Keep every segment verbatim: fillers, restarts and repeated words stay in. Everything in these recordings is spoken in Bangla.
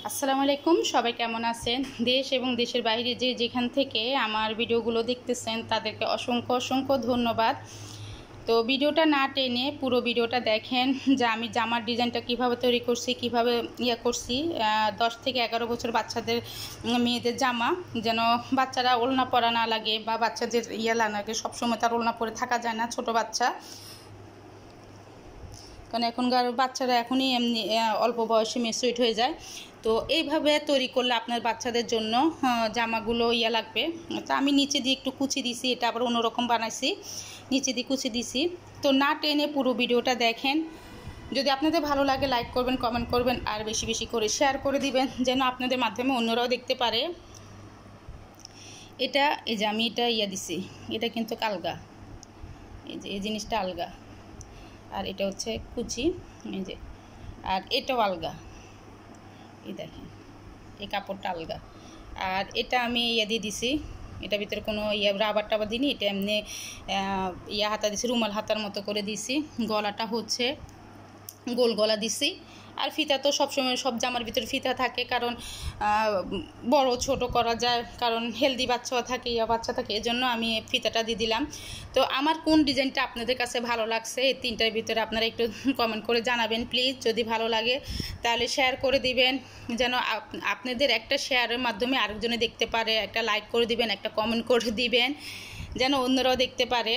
আসসালামু আলাইকুম, সবাই কেমন আছেন? দেশ এবং দেশের বাইরে যে যেখান থেকে আমার ভিডিওগুলো দেখতেছেন তাদেরকে অসংখ্য অসংখ্য ধন্যবাদ। তো ভিডিওটা না টেনে পুরো ভিডিওটা দেখেন যে আমি জামার ডিজাইনটা কিভাবে তৈরি করছি, কিভাবে ইয়ে করছি। দশ থেকে এগারো বছর বাচ্চাদের মেয়েদের জামা, যেন বাচ্চারা ওড়না পরা না লাগে বা বাচ্চাদের ইয়ে না লাগে, সবসময় তার ওড়না পরে থাকা যায় না, ছোট বাচ্চা। কারণ এখনকার বাচ্চারা এখনই এমনি অল্প বয়সে মেচুরিট হয়ে যায়। তো এইভাবে তৈরি করলে আপনার বাচ্চাদের জন্য জামাগুলো ইয়া লাগবে। তো আমি নিচে দিয়ে একটু কুচি দিছি, এটা আবার অন্যরকম বানাইছি, নিচে দিয়ে কুচি দিছি। তো না টেনে পুরো ভিডিওটা দেখেন। যদি আপনাদের ভালো লাগে লাইক করবেন, কমেন্ট করবেন, আর বেশি বেশি করে শেয়ার করে দিবেন, যেন আপনাদের মাধ্যমে অন্যরাও দেখতে পারে। এটা এই যে আমি এটা ইয়া দিছি, এটা কিন্তু আলগা, এই যে এই জিনিসটা আলগা, আর এটা হচ্ছে কুচি, এই যে, আর এটাও আলগা, এই দেখেন এই কাপড়টা আলগা। আর এটা আমি ইয়া দিয়ে দিছি, এটার ভিতরে কোনো ইয়া রাবার টাবার দিইনি, এটা এমনি ইয়া হাতা দিছি, রুমাল হাতার মতো করে দিছি। গলাটা হচ্ছে গোল গলা দিছি। আর ফিতা তো সবসময় সব জামার ভিতরে ফিতা থাকে, কারণ বড় ছোট করা যায়, কারণ হেলদি বাচ্চাও থাকে, ইয়া বাচ্চা থাকে, এজন্য আমি ফিতাটা দিয়ে দিলাম। তো আমার কোন ডিজাইনটা আপনাদের কাছে ভালো লাগছে এই তিনটার ভিতরে আপনারা একটু কমেন্ট করে জানাবেন প্লিজ। যদি ভালো লাগে তাহলে শেয়ার করে দিবেন, যেন আপনাদের একটা শেয়ারের মাধ্যমে আরেকজনে দেখতে পারে। একটা লাইক করে দিবেন, একটা কমেন্ট করে দিবেন, যেন অন্যরাও দেখতে পারে।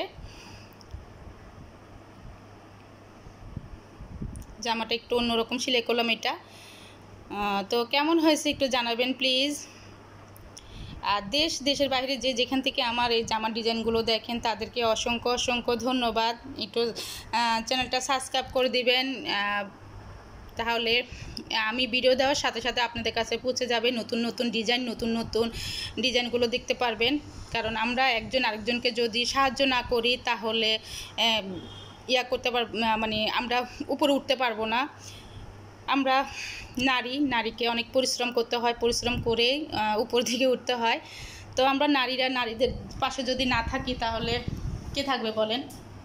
জামাটা একটু অন্যরকম সেলাই করলাম এটা। তো কেমন হয়েছে একটু জানাবেন প্লিজ। আর দেশ দেশের বাইরে যে যেখান থেকে আমার এই জামার ডিজাইনগুলো দেখেন তাদেরকে অসংখ্য অসংখ্য ধন্যবাদ। একটু চ্যানেলটা সাবস্ক্রাইব করে দিবেন, তাহলে আমি ভিডিও দেওয়ার সাথে সাথে আপনাদের কাছে পৌঁছে যাবে নতুন নতুন ডিজাইন, নতুন নতুন ডিজাইনগুলো দেখতে পারবেন। কারণ আমরা একজন আরেকজনকে যদি সাহায্য না করি তাহলে ইয়া করতে পার মানে আমরা উপরে উঠতে পারবো না। আমরা নারী, নারীকে অনেক পরিশ্রম করতে হয়, পরিশ্রম করে উপর দিকে উঠতে হয়। তো আমরা নারীরা নারীদের পাশে যদি না থাকি তাহলে কে থাকবে বলেন?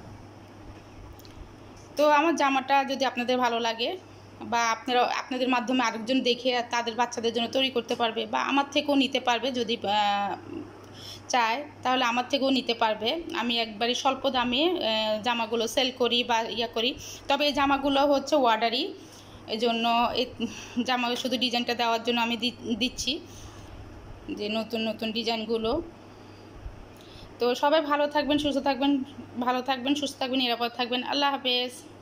তো আমার জামাটা যদি আপনাদের ভালো লাগে বা আপনারা আপনাদের মাধ্যমে আরেকজন দেখে তাদের বাচ্চাদের জন্য তৈরি করতে পারবে বা আমার থেকেও নিতে পারবে, যদি চায় তাহলে আমার থেকেও নিতে পারবে। আমি একবারই স্বল্প দামে জামাগুলো সেল করি বা ইয়া করি। তবে এই জামাগুলো হচ্ছে অর্ডারই, এই জন্য এই জামা শুধু ডিজাইনটা দেওয়ার জন্য আমি দিচ্ছি, যে নতুন নতুন ডিজাইনগুলো। তো সবাই ভালো থাকবেন, সুস্থ থাকবেন, ভালো থাকবেন, সুস্থ থাকবেন, নিরাপদ থাকবেন। আল্লাহ হাফেজ।